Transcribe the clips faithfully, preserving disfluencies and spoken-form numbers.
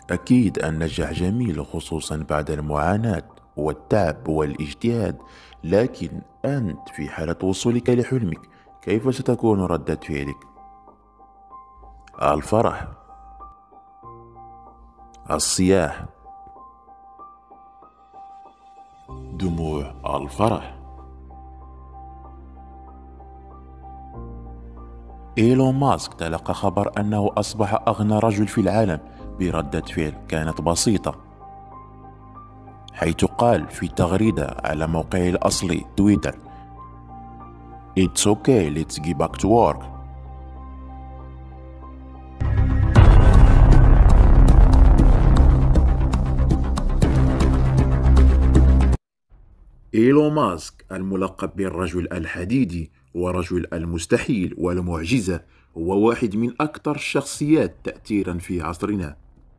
أكيد النجاح جميل خصوصا بعد المعاناة والتعب والاجتهاد. لكن أنت في حالة وصولك لحلمك، كيف ستكون ردة فعلك؟ الفرح، الصياح، دموع الفرح. إيلون ماسك تلقى خبر أنه أصبح أغنى رجل في العالم بردة فعل كانت بسيطة، حيث قال في تغريدة على موقعه الأصلي تويتر: It's okay, let's get back to work. إيلون ماسك الملقب بالرجل الحديدي ورجل المستحيل والمعجزة، هو واحد من أكثر الشخصيات تأثيرا في عصرنا.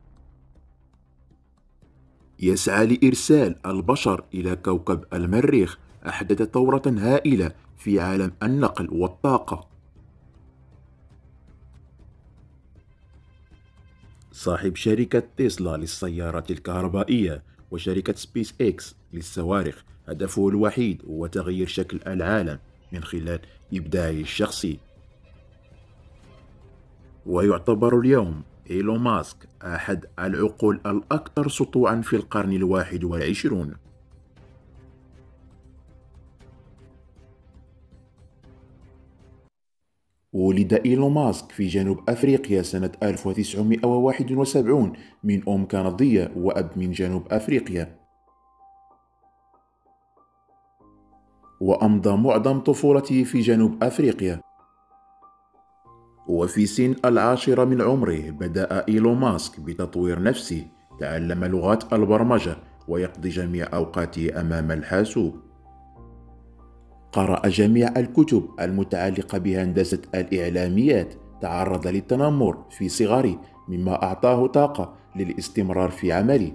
يسعى لإرسال البشر إلى كوكب المريخ، أحدث ثورة هائلة في عالم النقل والطاقة. صاحب شركة تسلا للسيارات الكهربائية وشركة سبيس إكس للصواريخ، هدفه الوحيد هو تغيير شكل العالم من خلال إبداعه الشخصي. ويعتبر اليوم إيلون ماسك أحد العقول الأكثر سطوعا في القرن الواحد والعشرون. ولد إيلون ماسك في جنوب أفريقيا سنة ألف وتسعمائة وواحد وسبعين من أم كندية وأب من جنوب أفريقيا، وأمضى معظم طفولته في جنوب أفريقيا. وفي سن العاشرة من عمره بدأ إيلون ماسك بتطوير نفسه، تعلم لغات البرمجة ويقضي جميع أوقاته أمام الحاسوب. قرأ جميع الكتب المتعلقة بهندسة الإعلاميات، تعرض للتنمر في صغره مما أعطاه طاقة للاستمرار في عمله.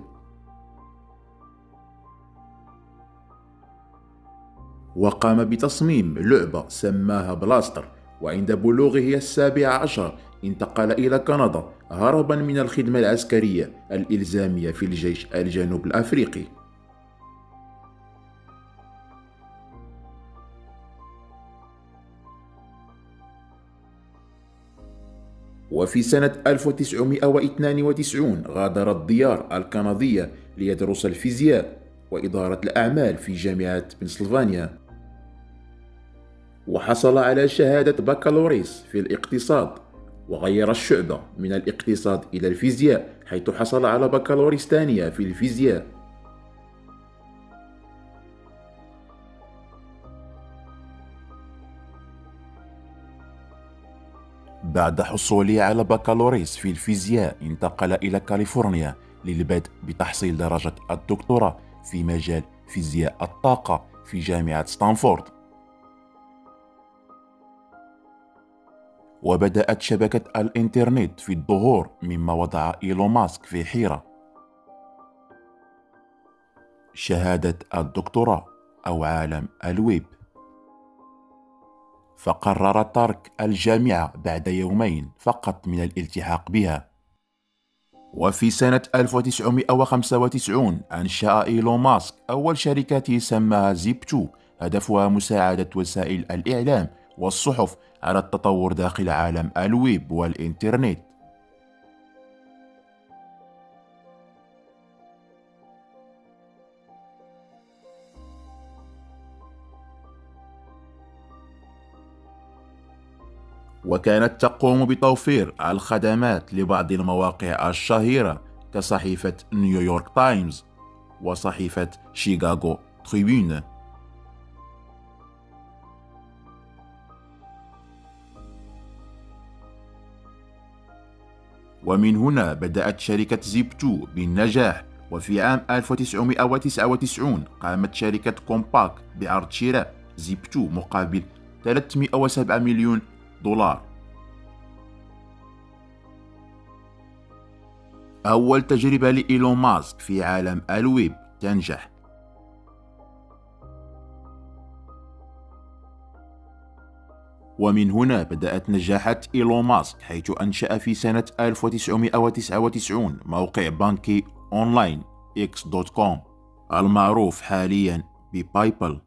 وقام بتصميم لعبة سماها بلاستر، وعند بلوغه السابع عشر انتقل إلى كندا هربا من الخدمة العسكرية الإلزامية في الجيش الجنوب الأفريقي. وفي سنة ألف وتسعمائة واثنين وتسعين غادر الديار الكندية ليدرس الفيزياء وإدارة الأعمال في جامعة بنسلفانيا، وحصل على شهادة بكالوريوس في الاقتصاد، وغير الشعبة من الاقتصاد إلى الفيزياء حيث حصل على بكالوريوس ثانية في الفيزياء. بعد حصوله على بكالوريوس في الفيزياء انتقل إلى كاليفورنيا للبدء بتحصيل درجة الدكتوراه في مجال فيزياء الطاقة في جامعة ستانفورد. وبدأت شبكة الإنترنت في الظهور، مما وضع إيلون ماسك في حيرة: شهادة الدكتوراه أو عالم الويب؟ فقرر ترك الجامعة بعد يومين فقط من الالتحاق بها. وفي سنة ألف وتسعمائة وخمسة وتسعين أنشأ إيلون ماسك أول شركته سماها زيب تو، هدفها مساعدة وسائل الإعلام والصحف على التطور داخل عالم الويب والإنترنت. وكانت تقوم بتوفير الخدمات لبعض المواقع الشهيرة كصحيفة نيويورك تايمز وصحيفة شيكاغو تريبيون. ومن هنا بدأت شركة زيب تو بالنجاح، وفي عام ألف وتسعمائة وتسعة وتسعين قامت شركة كومباك بعرض شراء زيب تو مقابل ثلاثمائة وسبعة مليون دولار. أول تجربة لإيلون ماسك في عالم الويب تنجح. ومن هنا بدأت نجاحات إيلون ماسك، حيث أنشأ في سنة ألف وتسعمائة وتسعة وتسعين موقع بنكي أونلاين إكس دوت كوم المعروف حاليا ببايبل.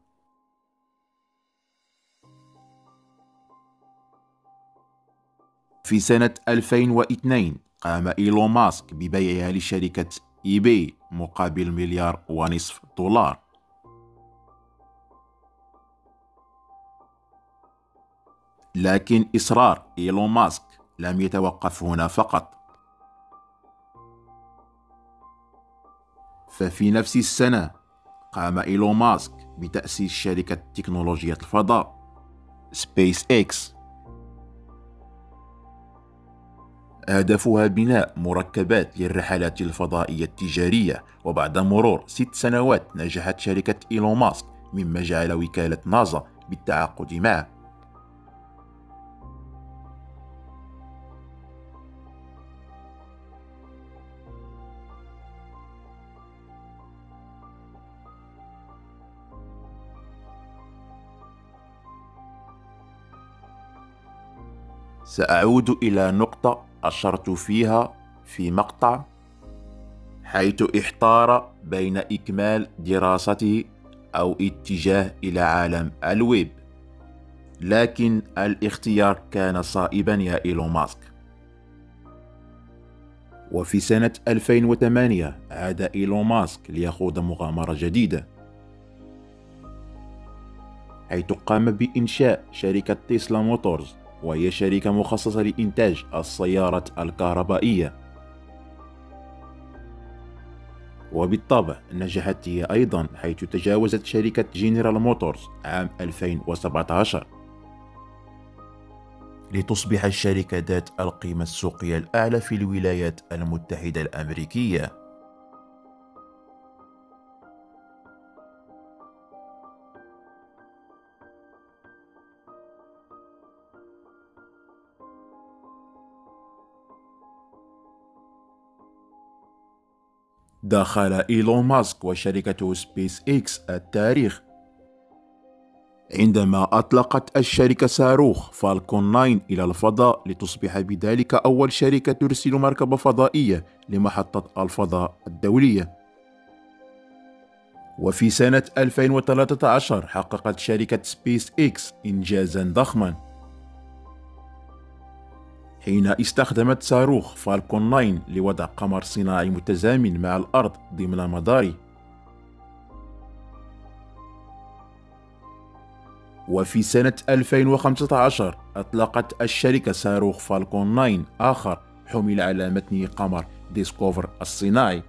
في سنة ألفين واثنين قام إيلون ماسك ببيعها لشركة إي باي مقابل مليار ونصف دولار. لكن إصرار إيلون ماسك لم يتوقف هنا فقط، ففي نفس السنة قام إيلون ماسك بتأسيس شركة تكنولوجيا الفضاء سبيس إكس، هدفها بناء مركبات للرحلات الفضائية التجارية. وبعد مرور ست سنوات نجحت شركة إيلون ماسك، مما جعل وكالة ناسا بالتعاقد معه. سأعود إلى نقطة أشرت فيها في مقطع، حيث احتار بين إكمال دراسته أو اتجاه إلى عالم الويب، لكن الاختيار كان صائبا يا إيلون ماسك. وفي سنة ألفين وثمانية عاد إيلون ماسك ليخوض مغامرة جديدة، حيث قام بإنشاء شركة تسلا موتورز، وهي شركة مخصصة لإنتاج السيارات الكهربائية. وبالطبع نجحت هي أيضا، حيث تجاوزت شركة جنرال موتورز عام ألفين وسبعة عشر لتصبح الشركة ذات القيمة السوقية الأعلى في الولايات المتحدة الأمريكية. دخل إيلون ماسك وشركته سبيس إكس التاريخ عندما أطلقت الشركة صاروخ فالكون تسعة إلى الفضاء، لتصبح بذلك أول شركة ترسل مركبة فضائية لمحطة الفضاء الدولية. وفي سنة ألفين وثلاثة عشر حققت شركة سبيس إكس إنجازا ضخما، حين استخدمت صاروخ فالكون تسعة لوضع قمر صناعي متزامن مع الأرض ضمن مداره. وفي سنة ألفين وخمسة عشر أطلقت الشركة صاروخ فالكون تسعة آخر حمل على متنه قمر ديسكوفر الصناعي.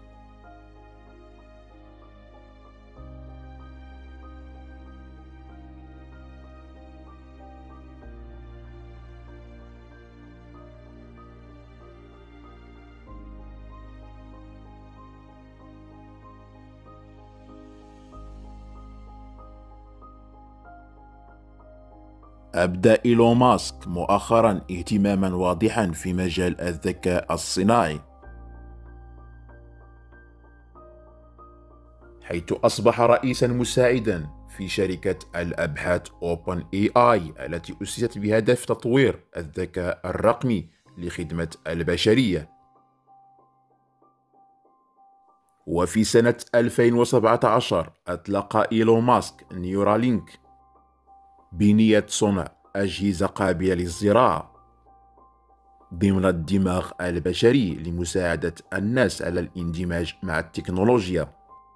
أبدى إيلون ماسك مؤخرا اهتماما واضحا في مجال الذكاء الصناعي، حيث أصبح رئيسا مساعدا في شركة الأبحاث أوبن إي آي التي أسست بهدف تطوير الذكاء الرقمي لخدمة البشرية. وفي سنة ألفين وسبعة عشر أطلق إيلون ماسك نيورالينك بنية صنع أجهزة قابلة للزراعة ضمن الدماغ البشري لمساعدة الناس على الاندماج مع التكنولوجيا.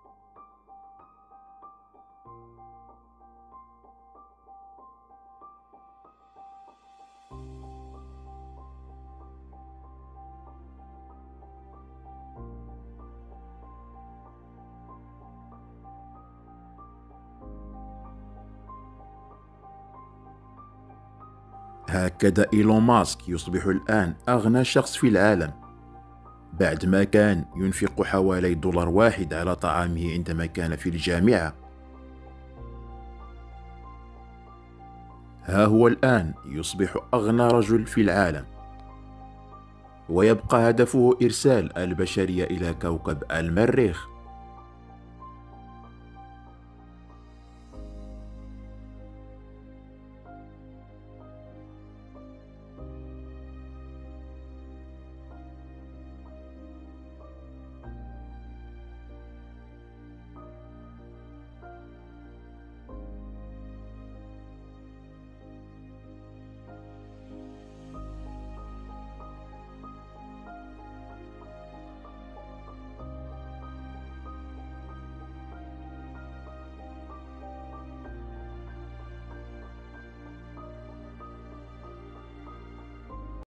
هكذا إيلون ماسك يصبح الآن أغنى شخص في العالم، بعد ما كان ينفق حوالي دولار واحد على طعامه عندما كان في الجامعة. ها هو الآن يصبح أغنى رجل في العالم، ويبقى هدفه إرسال البشرية إلى كوكب المريخ.